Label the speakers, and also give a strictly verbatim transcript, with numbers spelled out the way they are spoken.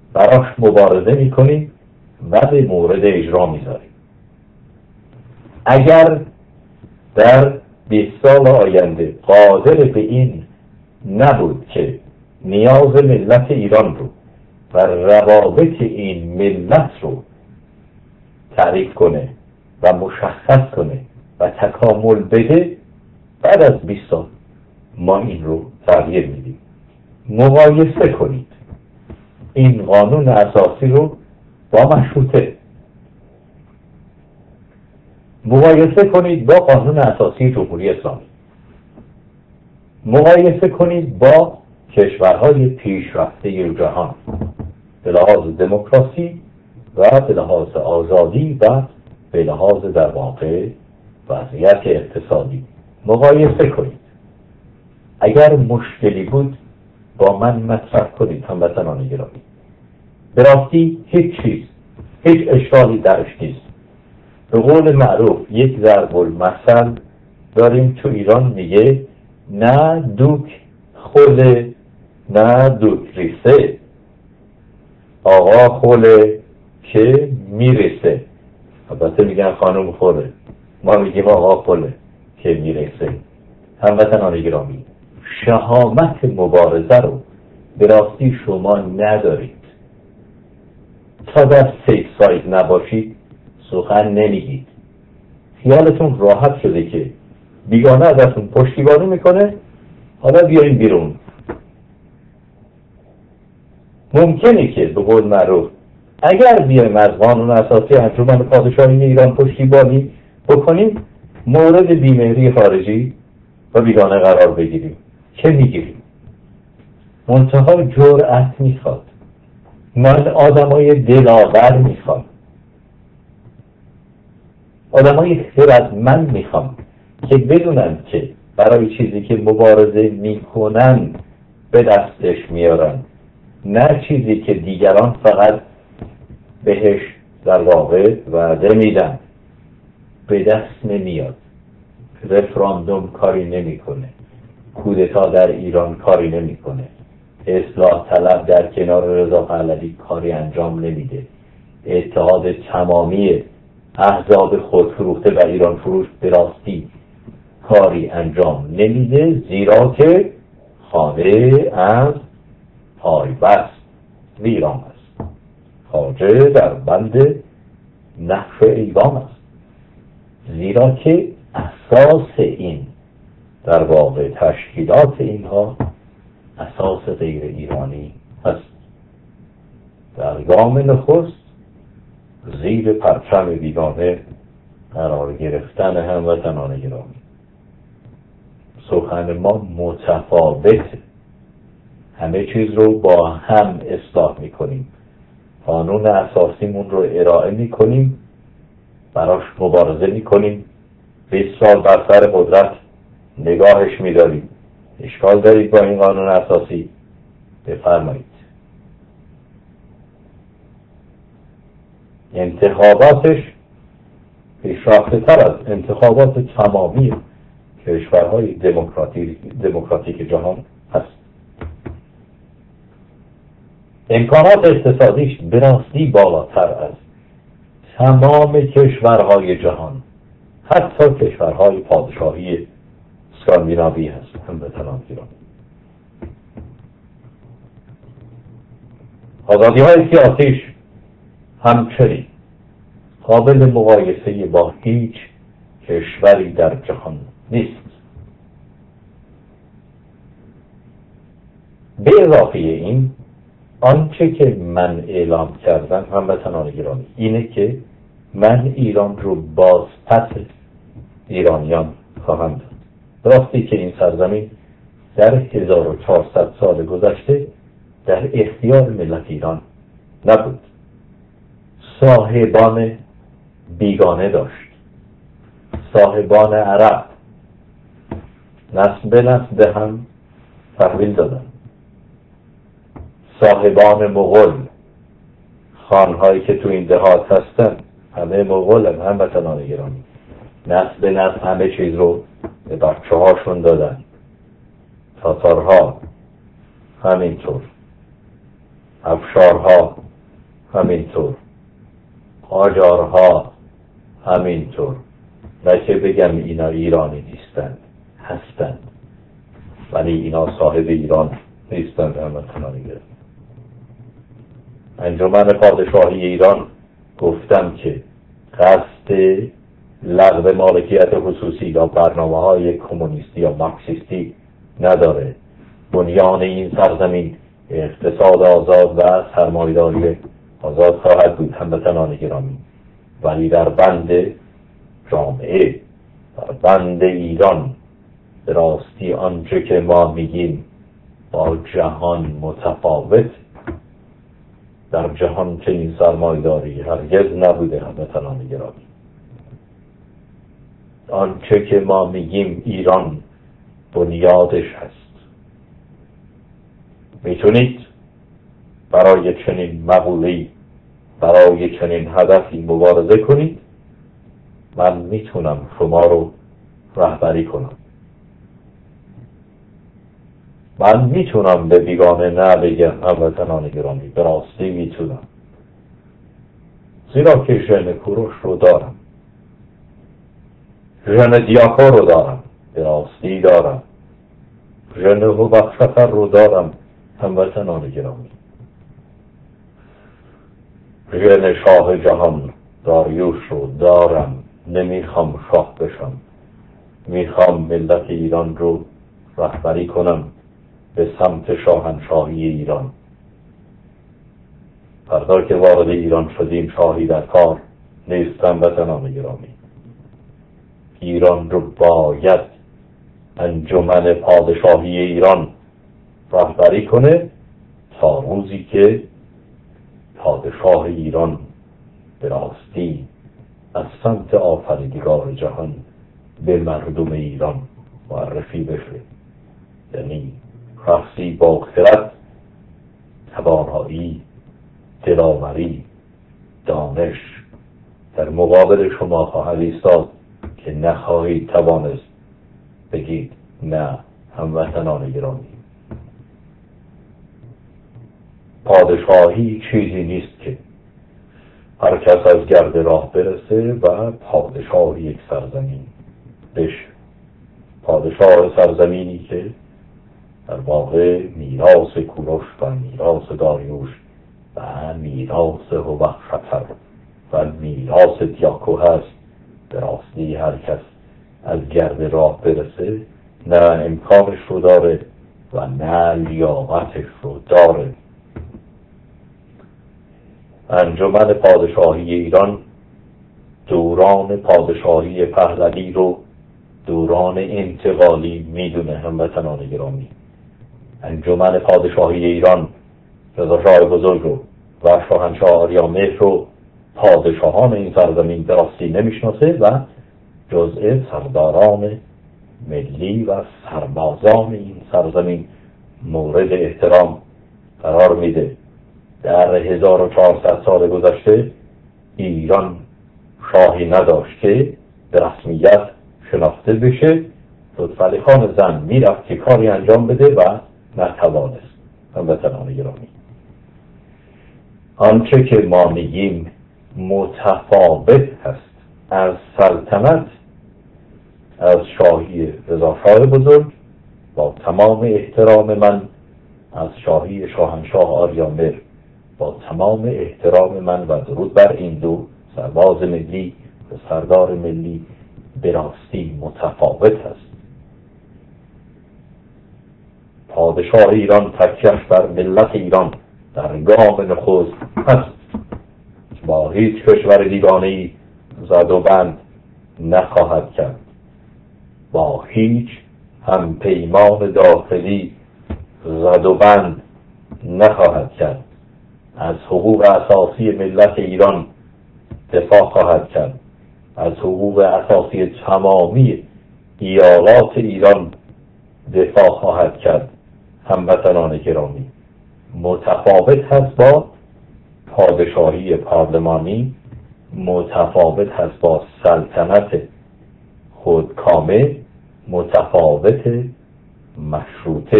Speaker 1: براش مبارزه میکنیم و به مورد اجرا میذاریم. اگر در بیست سال آینده قادر به این نبود که نیاز ملت ایران رو و روابط این ملت رو تعریف کنه و مشخص کنه و تکامل بده، بعد از بیست سال ما این رو تغییر میدیم. مقایسه کنید این قانون اساسی رو با مشروطه، مقایسه کنید با قانون اساسی جمهوری اسلامی، مقایسه کنید با کشورهای پیشرفته جهان به لحاظ دموکراسی و به لحاظ آزادی و به لحاظ در واقع وضعیت اقتصادی. مقایسه کنید. اگر مشکلی بود با من مطرح کنید هموطنان گرامی. به راستی هیچ چیز، هیچ اشکالی درش نیست. به قول معروف یک ضرب المثل داریم تو ایران میگه نه دوک خوله نه دوک ریسه، آقا خوله که میرسه. البته میگن خانم خوله، ما میگیم آقا خوله که میرسه. هموطنان گرامی، شهامت مبارزه رو به راستی شما ندارید. تا در سیف ساید نباشید سخن نمیگید. خیالتون راحت شده که بیگانه ازتون پشتیبانی میکنه، حالا بیایید بیرون. ممکنه که به قول معروف اگر بیایم از قانون اساسی انجمن پادشاهی ایران پشتیبانی بکنیم، مورد بیمهری خارجی و بیگانه قرار بگیریم. چه میگیریم؟ منتها جرأت میخواد. من آدمای دلاور میخوام، آدمای خردمند میخوام که بدونن که برای چیزی که مبارزه میکنن به دستش میارن، نه چیزی که دیگران فقط بهش در واقع وعده میدن. به دست نمیاد. رفراندوم کاری نمیکنه، کودتا در ایران کاری نمیکنه، اصلاح طلب در کنار رضا پهلوی کاری انجام نمیده، اتحاد تمامی احزاب خودفروخته و ایران فروش به راستی کاری انجام نمیده، زیرا که خانه از پایبست ویران است، خواجه در بند نقش ایوان است. زیرا که اساس این در واقع تشکیلات اینها اساس غیر ایرانی است. در گام نخست زیر پرچم بیگانه قرار گرفتن هموطنان گرامی. سخن ما متفاوته. همه چیز رو با هم اصلاح میکنیم. قانون اساسیمون رو ارائه میکنیم، براش مبارزه میکنیم، بیست سال بر سر قدرت نگاهش میداریم. اشکال دارید با این قانون اساسی؟ بفرمایید. انتخاباتش پیشرفته تر از انتخابات تمامی کشورهای دموکراتیک دموکراتیک جهان هست. امکانات اقتصادیش به راستی بالاتر از تمام کشورهای جهان، حتی کشورهای پادشاهی اسکاندیناوی هست. هموطنان گرامی، آزادی های سیاسیش همچنین قابل مقایسه با هیچ کشوری در جهان نیست. به اضافه این، آنچه که من اعلام کردم هموطنان گرامی اینه که من ایران رو باز پس ایرانیان خواهم داد. راستی که این سرزمین در هزار و چهارصد سال گذشته در اختیار ملت ایران نبود. صاحبان بیگانه داشت، صاحبان عرب نسل به نسل به هم تحویل دادن، صاحبان مغول، خانهایی که تو این دهات هستن همه مغول هم هموطنان گرامی، نسل به نسل همه چیز رو به بچه هاشون دادن. تاتارها همینطور. افشارها همینطور، قاجارها همینطور. نه که بگم اینا ایرانی نیستند، هستند، ولی اینا صاحب ایران نیستند. هموطنان گرامی، انجمن پادشاهی ایران گفتم که قصد لغو مالکیت خصوصی یا برنامه‌های کمونیستی یا مارکسیستی نداره. بنیان این سرزمین اقتصاد آزاد و سرمایه‌داری آزاد خواهد بود هموطنان گرامی، ولی در بند جامعه، در بند ایران، به راستی آنچه که ما میگیم با جهان متفاوت. در جهان چنین سرمایه‌داری هرگز نبوده هموطنان گرامی. آنچه که ما میگیم ایران بنیادش هست. میتونید برای چنین مقوله‌ای، برای چنین هدفی مبارزه کنید. من میتونم شما رو رهبری کنم. من میتونم به بیگانه نه بگم هموطنان گرامی، به راستی میتونم، زیرا که ژن کوروش رو دارم، ژن دیاکو رو دارم، به راستی دارم، ژن هوبخشفر رو دارم هموطنان گرامی، ژن شاه جهان داریوش رو دارم. نمیخوام شاه بشم، میخوام ملت ایران رو رهبری کنم به سمت شاهنشاهی ایران. فردا که وارد ایران شدیم شاهی در کار نیستم وطنان گرامی. ایران رو باید انجمن پادشاهی ایران رهبری کنه تا روزی که پادشاه ایران به راستی از سمت آفریدگار جهان به مردم ایران معرفی بشه، یعنی شخصی با خرد، توانایی، دلاوری، دانش در مقابل شما خواهد ایستاد که نخواهید توانست بگید نه هموطنان گرامی. پادشاهی چیزی نیست که هر کس از گرد راه برسه و پادشاه یک سرزمین بشه. پادشاه سرزمینی که در واقع میراث کوروش و میراث داریوش و میراث هوبخشفر و میراث دیاکو هست. به راستی هر کس از گرد راه برسه نه امکانش رو داره و نه لیاقتش رو داره. انجمن پادشاهی ایران دوران پادشاهی پهلوی رو دوران انتقالی میدونه هموطنان گرامی. انجمن پادشاهی ایران رضا شاه بزرگ رو و شاهنشاه آریامهر رو پادشاهان این سرزمین به راستی نمیشناسه و جزء سرداران ملی و سربازان این سرزمین مورد احترام قرار میده. در هزار و چهارصد سال گذشته ایران شاهی نداشت که به رسمیت شناخته بشه. لطفعلی خان زن میرفت که کاری انجام بده و نتوانست. هموطنان گرامی، آنچه که ما میگیم متفاوت هست از سلطنت، از شاهی رضا شاه بزرگ با تمام احترام من، از شاهی شاهنشاه آریامهر با تمام احترام من و درود بر این دو سرباز ملی و سردار ملی، به راستی متفاوت است. پادشاه ایران تکیه‌اش بر ملت ایران در گام نخست هست. با هیچ کشور دیگانه‌ای زد و بند نخواهد کرد، با هیچ هم پیمان داخلی زد و بند نخواهد کرد. از حقوق اساسی ملت ایران دفاع خواهد کرد، از حقوق اساسی تمامی ایالات ایران دفاع خواهد کرد. هموطنان گرامی، متفاوت هست با پادشاهی پارلمانی، متفاوت هست با سلطنت خودکامه، متفاوت مشروطه